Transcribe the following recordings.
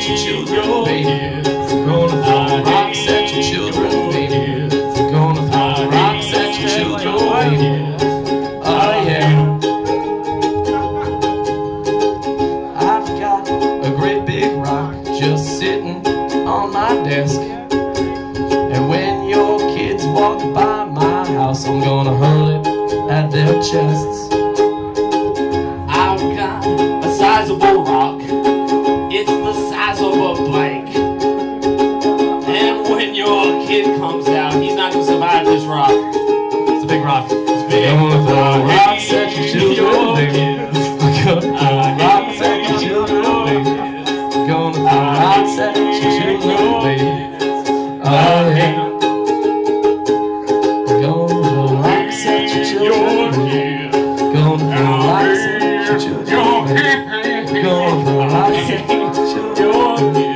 at your children, baby. Gonna throw rocks at your children, baby. Gonna throw rocks at your children, baby. Oh yeah. I've got a great big rock just sitting on my desk, and when your kids walk by my house, I'm gonna hurl it at their chests. I've got a sizable rock, it's the size of a blank, and when your kid comes out, he's not gonna survive this rock. It's a big rock. It's big. I'm gonna throw rocks at your children, baby. I'm gonna throw rocks at your children, baby. Gonna throw rocks at your children, baby. Oh yeah. Gonna throw rocks at your children, baby. Gonna throw rocks at your children, baby. Gonna throw rocks at your children, baby.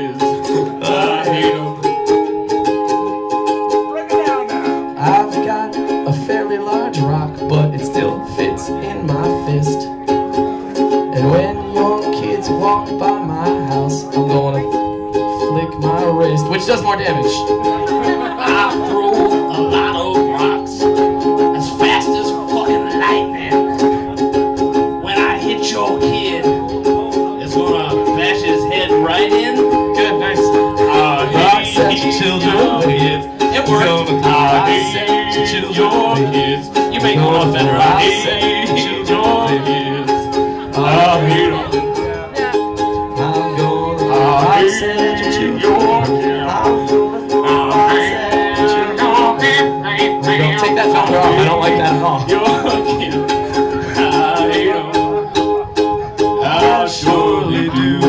I've got a fairly large rock, but it still fits in my fist. And when your kids walk by my house, I'm gonna flick my wrist, which does more damage. I throw a lot of rocks as fast as fucking lightning. When I hit your kid, it's gonna bash his head right in. Good, nice. Rocks at your children, baby. It worked. Rocks at your children, baby. You make more better. Rocks at your children, baby. Oh, hero. I'm gonna rocks at your children. I'm gonna rocks at your children. We're gonna take that filter off. I don't like that at all. I surely do.